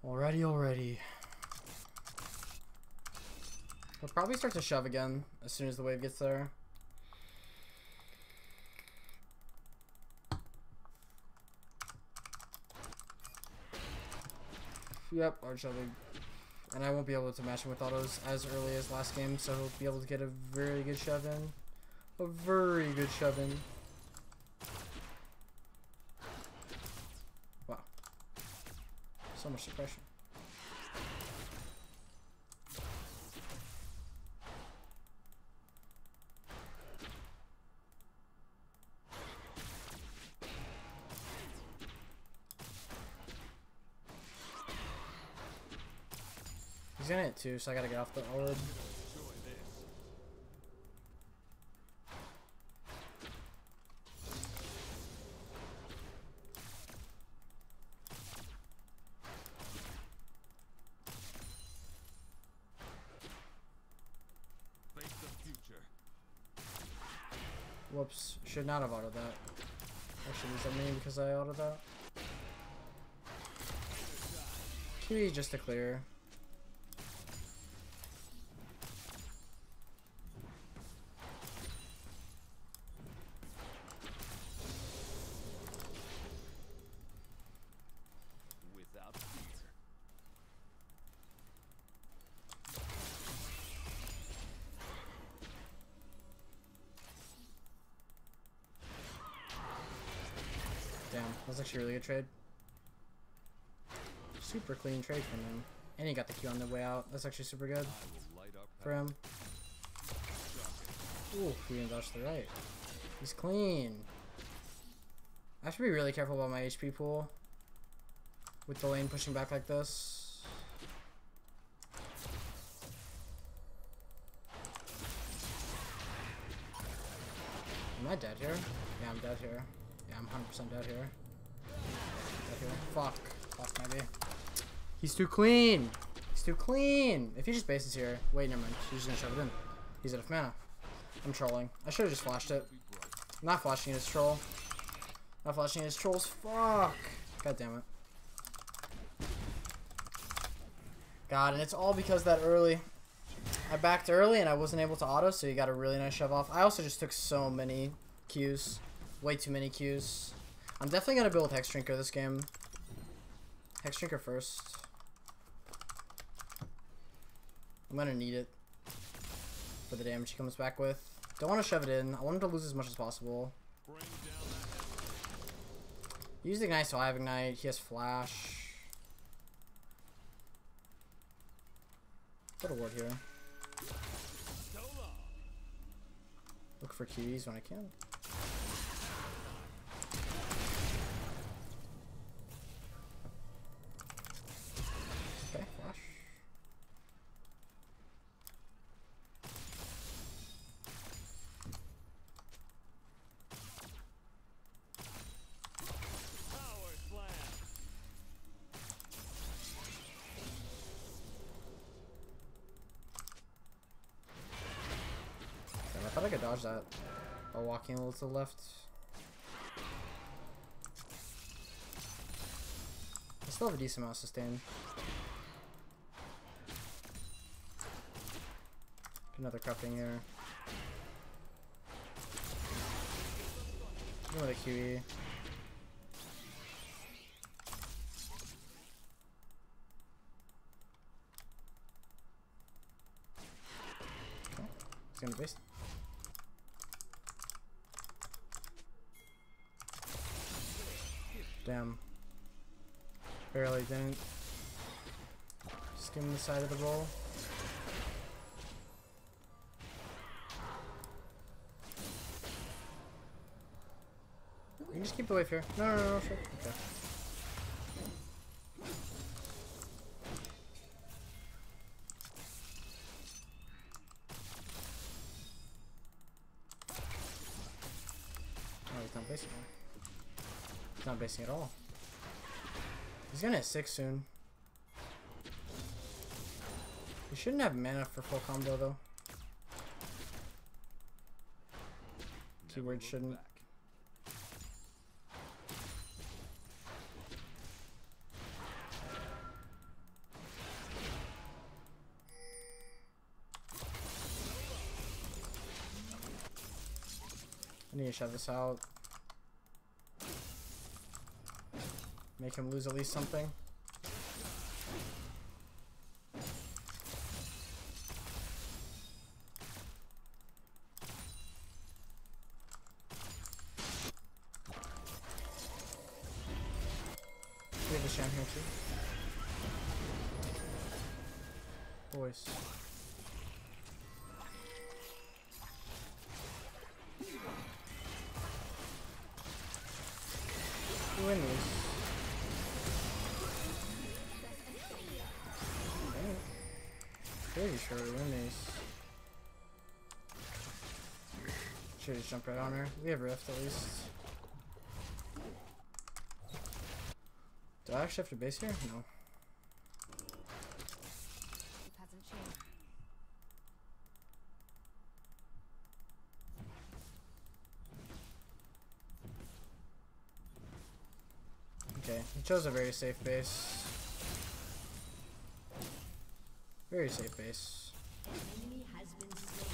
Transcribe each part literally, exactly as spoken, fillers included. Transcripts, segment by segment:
Already, already. We'll probably start to shove again as soon as the wave gets there. Yep, hard shoving. And I won't be able to match him with autos as early as last game, so he'll be able to get a very good shove in. A very good shove in. Wow. So much suppression. He's gonna hit two, so I gotta get off the orb. Whoops, should not have autoed that. Actually, does that mean because I autoed that? Q E just to clear. Damn, that's actually a really good trade. Super clean trade from him. And he got the Q on the way out. That's actually super good for him. Ooh, he didn't dodge to the right. He's clean. I have to be really careful about my H P pool with the lane pushing back like this. Am I dead here? Yeah, I'm dead here. Yeah, I'm one hundred percent dead here. Dead here. Fuck. Fuck, maybe. He's too clean. He's too clean. If he just bases here. Wait, never mind. He's just gonna shove it in. He's out of mana. I'm trolling. I should have just flashed it. I'm not flashing his troll. Not flashing his trolls. Fuck. God damn it. God, and it's all because that early. I backed early and I wasn't able to auto, so you got a really nice shove off. I also just took so many Qs. Way too many Qs. I'm definitely going to build Hex Drinker this game. Hex Drinker first. I'm going to need it for the damage he comes back with. Don't want to shove it in. I want him to lose as much as possible. Use Ignite, so I have Ignite. He has Flash. Put a ward here. Look for Q Es when I can. Okay, Flash. I thought I could dodge that while walking a little to the left. I still have a decent amount of sustain. Another cupping here. Another Q E. Okay. He's gonna base. Damn. Barely didn't. Skim the side of the bowl. You can just keep the wave here. No, no, no, no, sure. Okay. Oh, he's not basing. He's not basing at all. He's gonna hit six soon. He shouldn't have mana for full combo though. Keyword shouldn't. I need to shove this out. Make him lose at least something. We have a Shan here too. Boys. We win these. Dang. Pretty sure we win these. Should just jump right on her. We have Rift at least. Do I actually have to base here? No. Okay, he chose a very safe base. Very safe base. Enemy has been slain.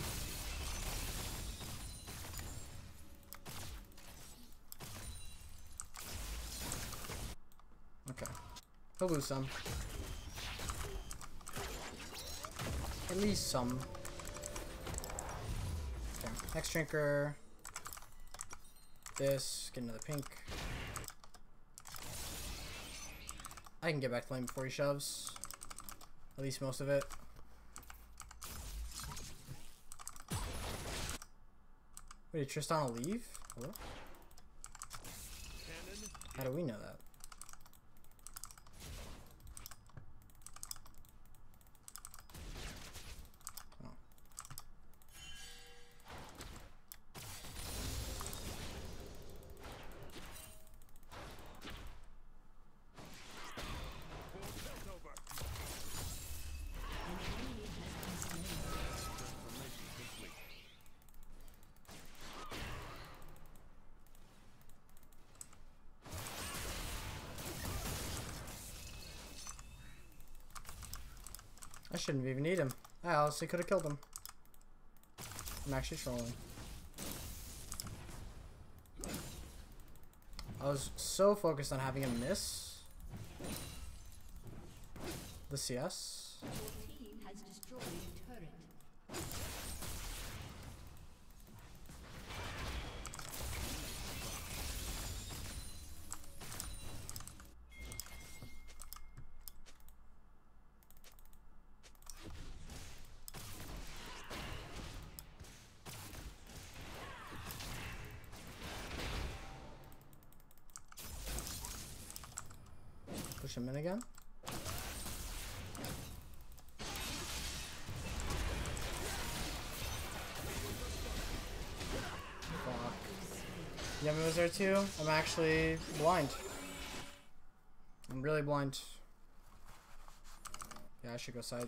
Okay. He'll lose some. At least some. Okay. Next drinker. This. Get another pink. I can get back to lane before he shoves. At least most of it. Wait, did Tristana leave? Hello? How do we know that? Oh. I shouldn't even need him. I honestly could have killed him. I'm actually trolling. I was so focused on having him miss the C S. Your team has destroyed a turret. Push him in again. Fuck. Yummy was there too? I'm actually blind. I'm really blind. Yeah, I should go side.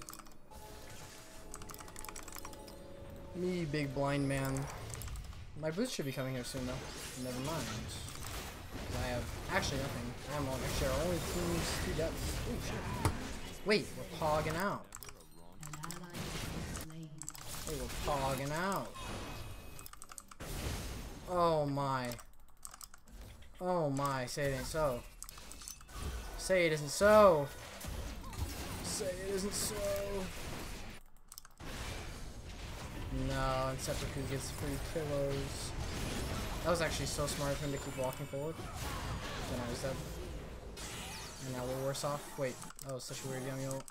Me, big blind man. My boots should be coming here soon though. Never mind. I have actually nothing. I'm on actually our only team's two depths. Ooh, shit. Wait, we're pogging out. An ally has been slain. Wait, we're pogging out. Oh my. Oh my, say it ain't so. Say it isn't so. Say it isn't so. No, and Seppuku gets free pillows. That was actually so smart of him to keep walking forward. Then I was dead. And now we're worse off. Wait, that was such a weird yummy ult.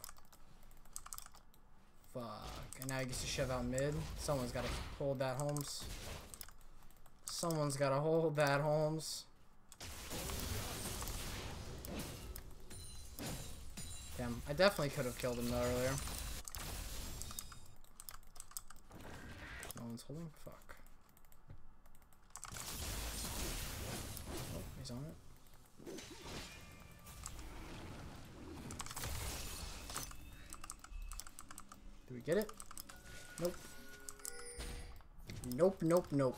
Fuck. And now he gets to shove out mid. Someone's gotta hold that, Holmes. Someone's gotta hold that, Holmes. Damn, I definitely could have killed him though earlier. No one's holding? Fuck. Oh, he's on it. Do we get it? Nope. Nope, nope, nope.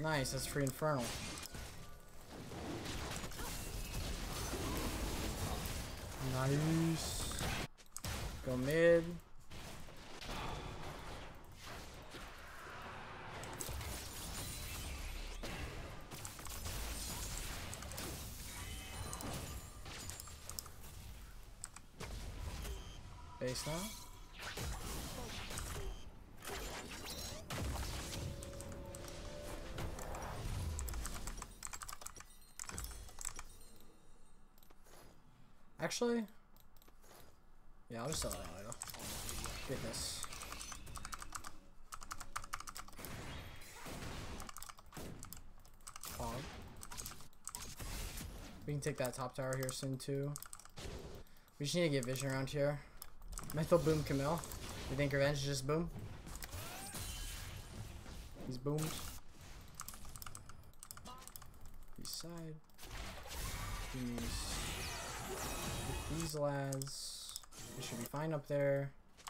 Nice, that's free Infernal. Nice. Go mid. Base now. Actually, yeah, I'll just sell it anyway. Get this. Pog. We can take that top tower here soon too. We just need to get vision around here. Mental boom Camille. You think revenge is just boom? He's boomed. East side. These, these lads. They should be fine up there.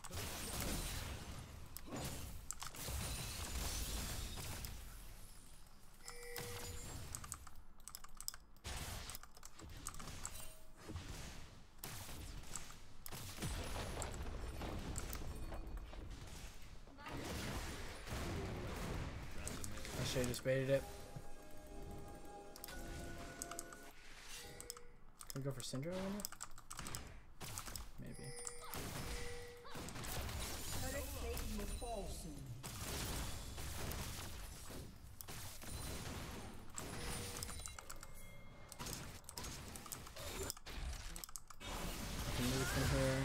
I should have just baited it. Can we go for Syndra in it? Maybe. I can move from here.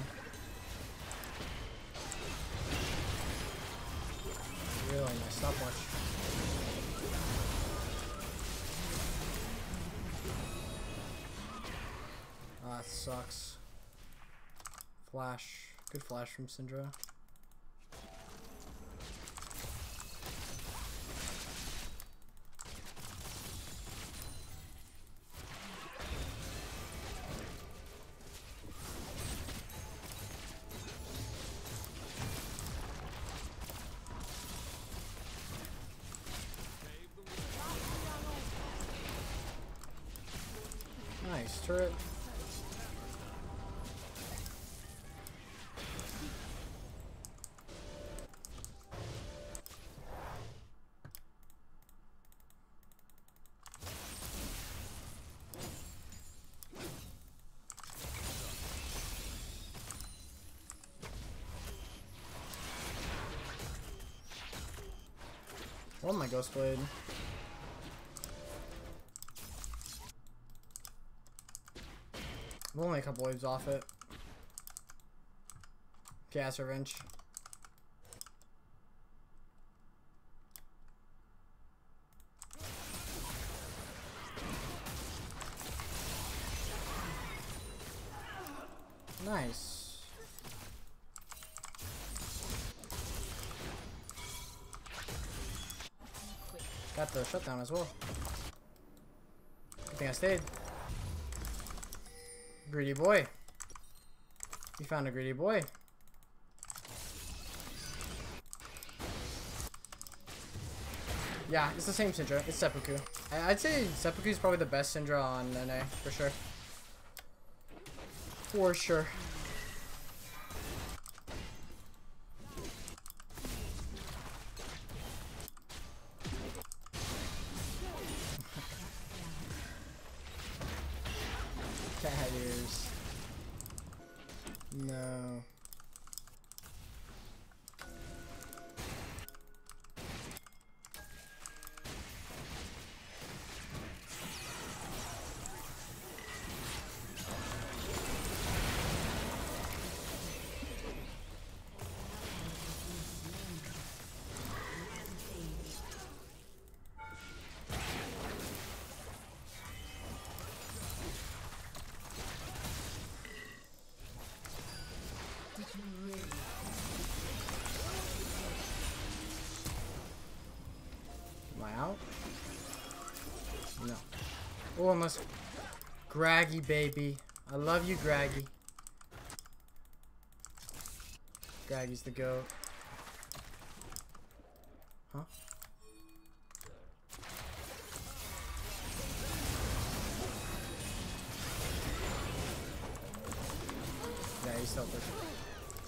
Really nice stopwatch. Ah, that sucks. Flash. Good flash from Syndra. Nice turret. Oh my Ghost Blade. I'm only a couple waves off it. Gas Revenge. Nice. Got the shutdown as well. Good thing I stayed. Greedy boy. You found a greedy boy. Yeah, it's the same Syndra. It's Seppuku. I I'd say Seppuku is probably the best Syndra on N A, for sure. For sure. Cat ears. No. Am I out? No. Oh, almost. Graggy, baby. I love you, Graggy. Graggy's the goat. Huh?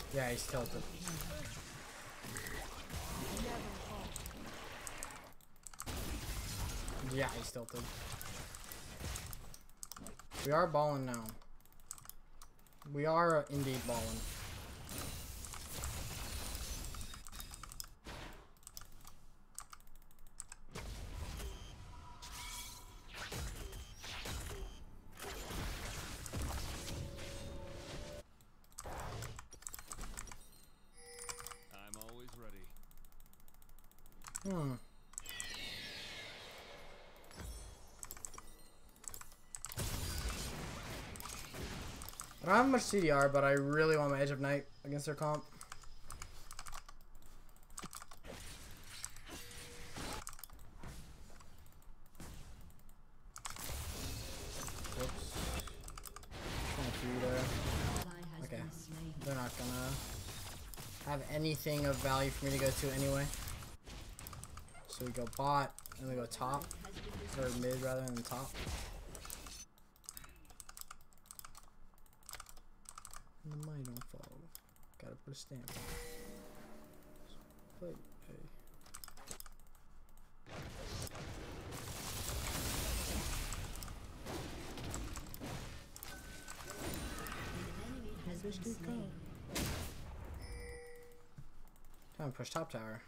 Yeah, he's tilted. Yeah, he's tilted. We are balling now. We are indeed balling. I'm always ready. Hmm. I don't have much C D R, but I really want my Edge of Night against their comp. Whoops. Trying to do there. Ally has Okay. been slain. They're not gonna have anything of value for me to go to anyway. So we go bot, and we go top, or mid rather than top. And the might don't fall. Gotta put a stamp. Play A. Enemy has been slain. Time to push top tower.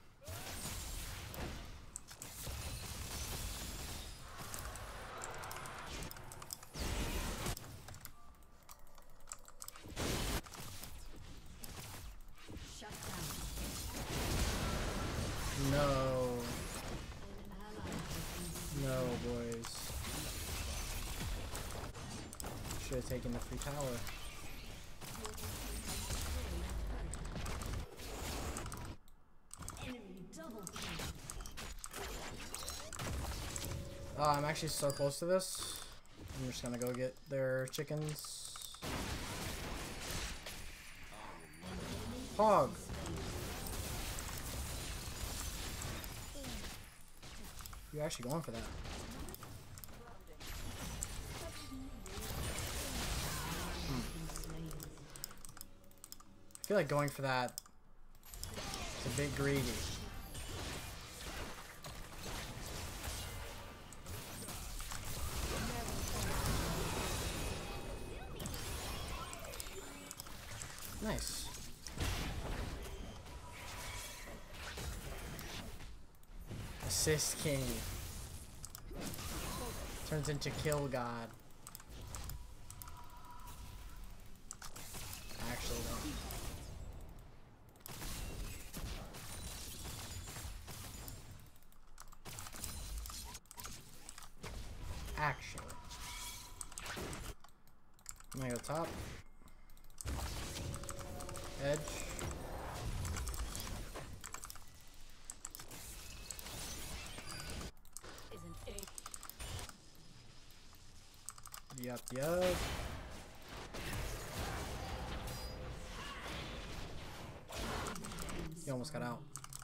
Shut down. No. An ally has been No, boys. Should have taken the free tower. enemy double kill. Oh, I'm actually so close to this. I'm just gonna go get their chickens. Hog. You're actually going for that. Hmm. I feel like going for that is a bit greedy. Nice. Assist King. Turns into Kill God. Actually, though. Actually. I'm gonna go top. Edge. Isn't it? Yup, yup. He almost got out.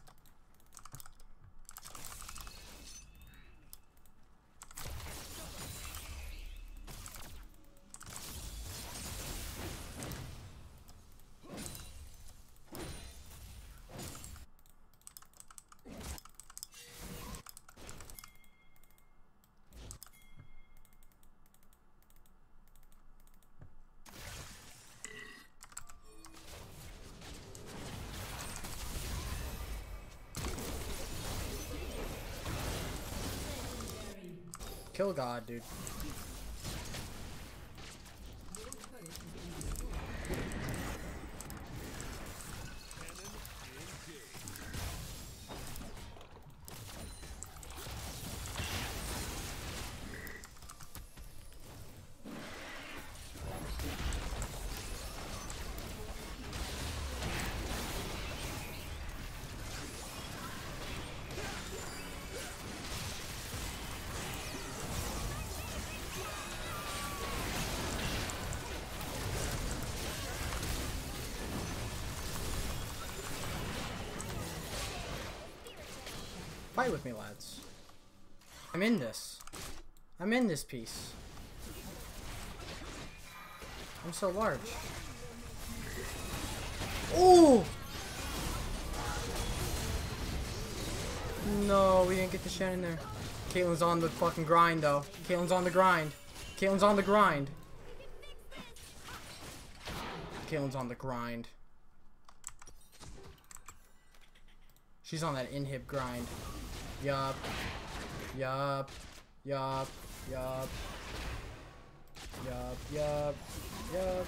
Kill God, dude. Fight with me, lads. I'm in this. I'm in this piece. I'm so large. Ooh! Oh, we didn't get the Shen in there. Caitlin's on the fucking grind, though. Caitlin's on the grind. Caitlin's on the grind. Caitlin's on the grind. She's on that inhib grind. Yup. Yup. Yup. Yup. Yup. Yup. Yup.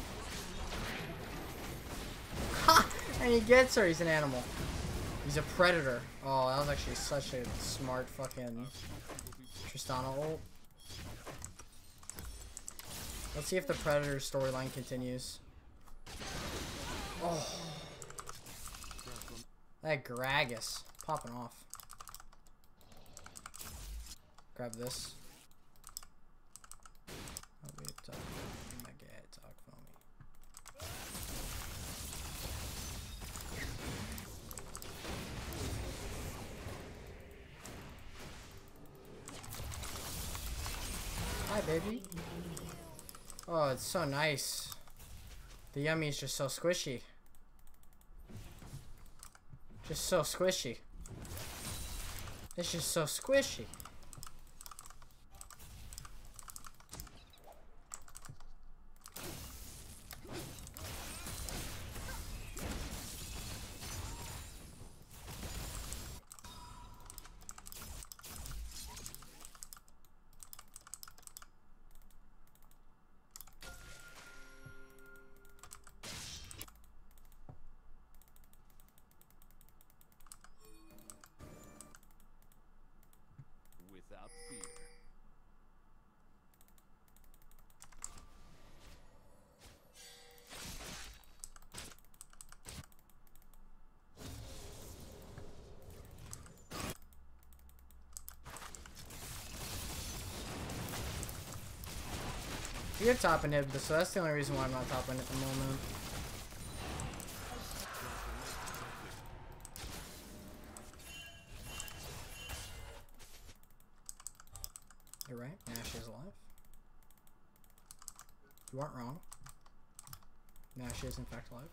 Ha! And he gets her. He's an animal. He's a predator. Oh, that was actually such a smart fucking Tristana ult. Let's see if the predator storyline continues. Oh. That Gragas popping off. Grab this. Oh, wait, talk. My god, talk for me. Hi, baby. Oh, it's so nice. The yummy is just so squishy. Just so squishy. It's just so squishy. Without fear. We have top inhibitor, so that's the only reason why I'm not top in at the moment. You're right, Nash is alive. You aren't wrong. Nash is in fact alive.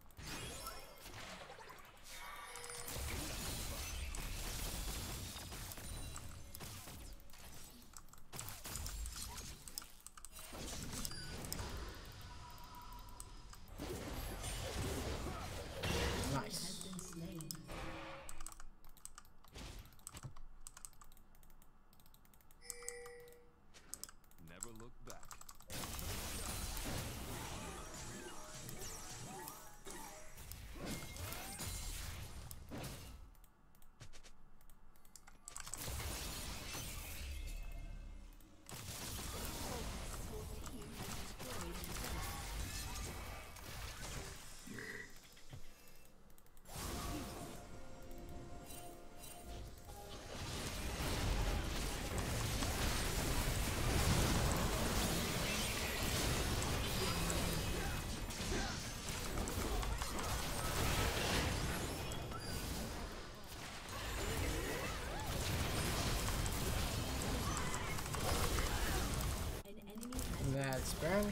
Nice. Never look back. That's burn.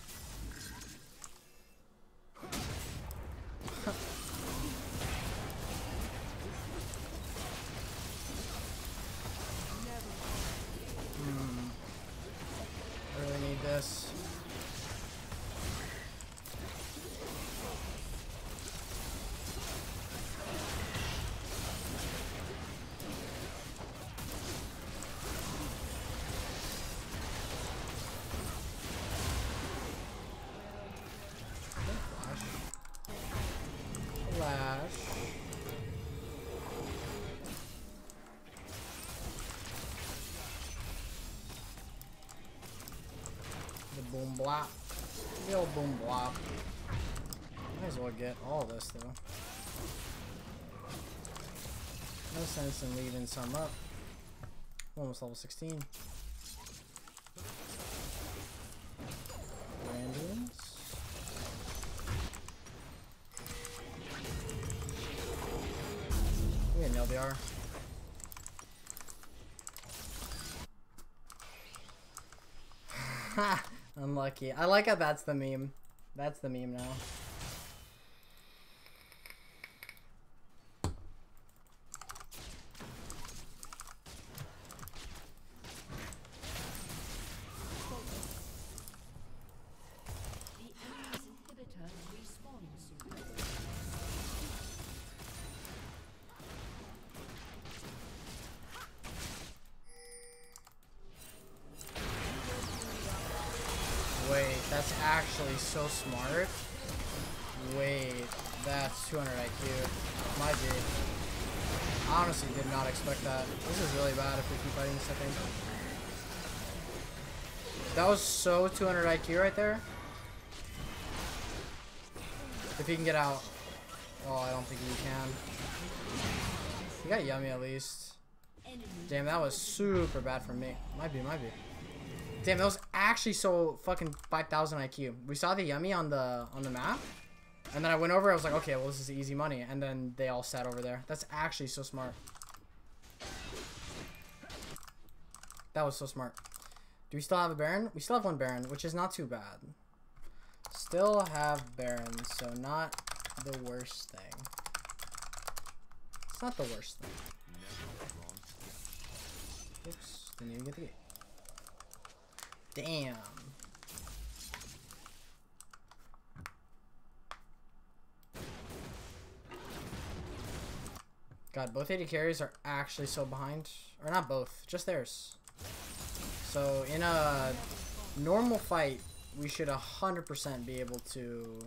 Hmm. I really need this. Flash. The boom blop. The old boom blop. Might as well get all this though. No sense in leaving some up. Almost level sixteen. Randomins. We had an L B R. Ha! Unlucky. I like how that's the meme. That's the meme now. That's actually so smart. Wait, that's two hundred I Q. Might be. I honestly did not expect that. This is really bad if we keep fighting this, I think. That was so two hundred I Q right there. If he can get out. Oh, I don't think he can. He got Yummy at least. Damn, that was super bad for me. Might be, might be. Damn, that was actually so fucking five thousand I Q. We saw the Yummy on the on the map. And then I went over, I was like, okay, well, this is easy money. And then they all sat over there. That's actually so smart. That was so smart. Do we still have a Baron? We still have one Baron, which is not too bad. Still have Baron, so not the worst thing. It's not the worst thing. Oops, didn't even get the gate. Damn. God, both A D carries are actually so behind. Or not both, just theirs. So in a normal fight, we should one hundred percent be able to...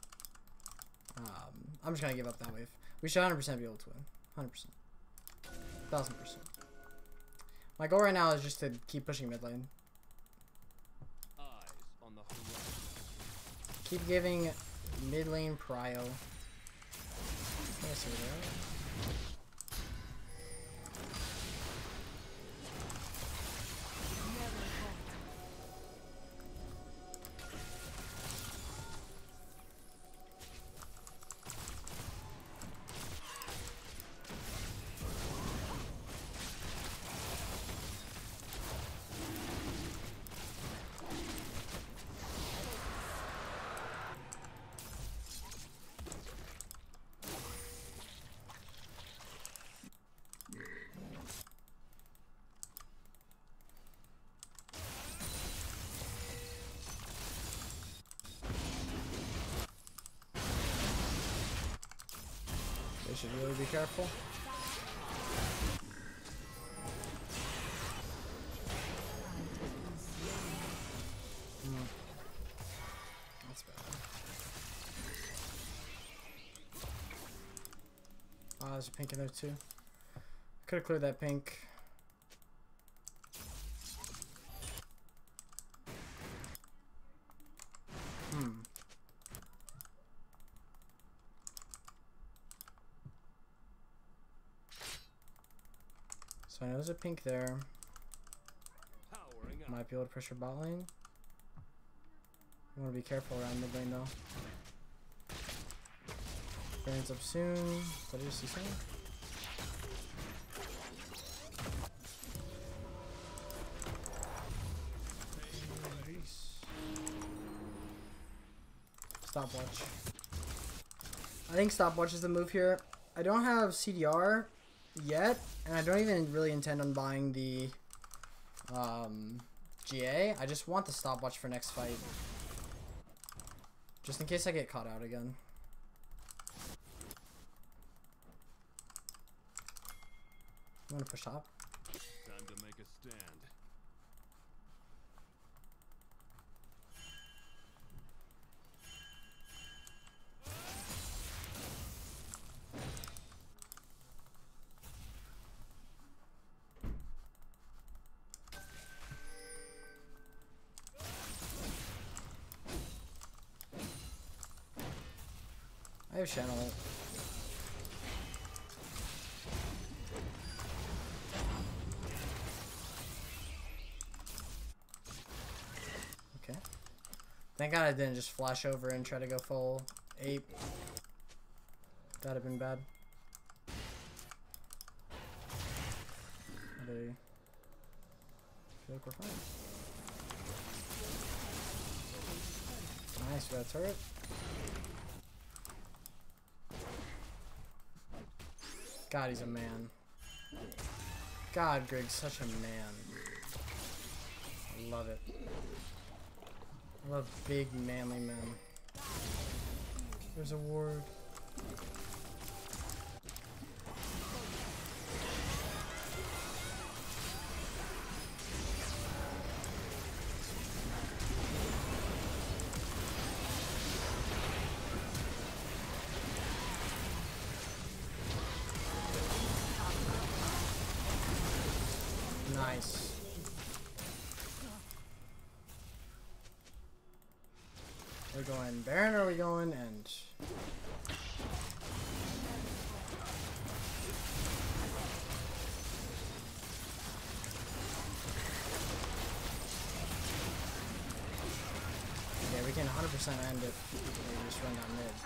Um, I'm just going to give up that wave. We should one hundred percent be able to win. one hundred percent. one thousand percent. My goal right now is just to keep pushing mid lane. Eyes on the horizon. Keep giving mid lane prio. Can I see that? They should really be careful. Mm. That's bad. Oh, there's a pink in there too. Could have cleared that pink. Hmm. So I know there's a pink there. Powering up. Might be able to pressure bot lane. You want to be careful around mid lane though. Baron's up soon. Did I just see something? Stopwatch. I think stopwatch is the move here. I don't have C D R yet, and I don't even really intend on buying the um, G A. I just want the stopwatch for next fight. Just in case I get caught out again. I'm gonna push top. Time to make a stand. I have channel. Okay. Thank God I didn't just flash over and try to go full ape. That'd have been bad. I feel like we're fine. Nice, we got a turret. God, he's a man. God, Grig's such a man. I love it. I love big, manly men. There's a ward. Nice. We're going Baron or are we going End? Yeah, we can one hundred percent end if we just run down mid.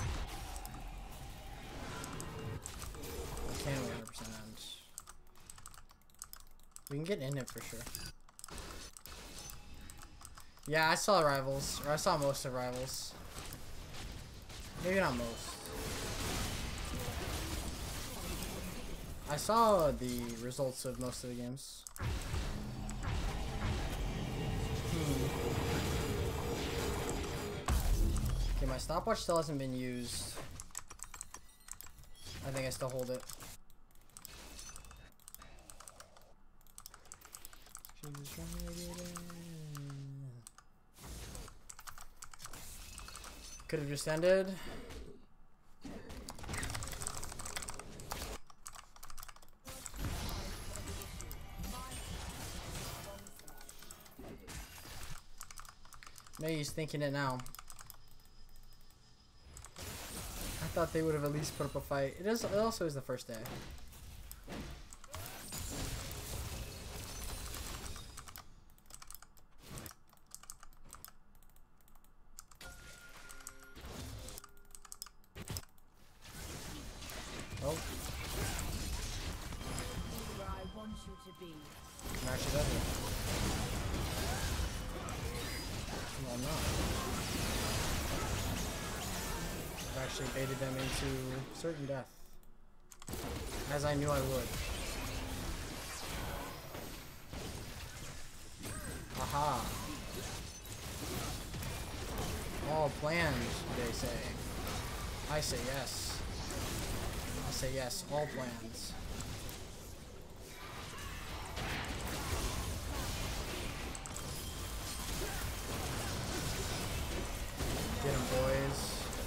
We can one hundred percent end. We can get in it for sure. Yeah, I saw Rivals, or I saw most of Rivals. Maybe not most. I saw the results of most of the games. Hmm. Okay, my stopwatch still hasn't been used. I think I still hold it. Could have just ended. Maybe he's thinking it now. I thought they would have at least put up a fight. It is. It also is the first day. Oh. Where I want you to be. I'm actually dead here. No, I'm not. I've actually baited them into certain death. As I knew I would. Aha. All planned, they say. I say yes. I say yes, all plans. Get 'em, boys.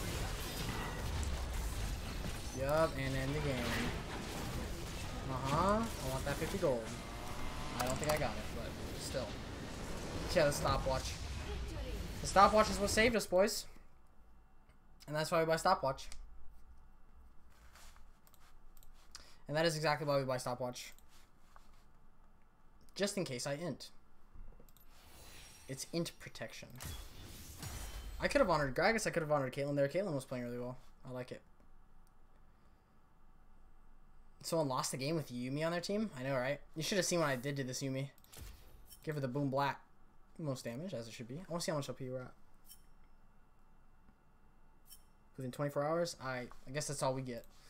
Yup, and end the game. Uh-huh. I want that fifty gold. I don't think I got it, but still. Yeah, the stopwatch. The stopwatch is what saved us, boys. And that's why we buy stopwatch. And that is exactly why we buy stopwatch. Just in case I int. It's int protection. I could have honored Gragas, I could have honored Caitlyn there. Caitlyn was playing really well. I like it. Someone lost the game with Yuumi on their team? I know, right? You should have seen what I did to this Yuumi. Give her the boom black. Most damage, as it should be. I want to see how much L P we're at. Within twenty-four hours? I, I guess that's all we get.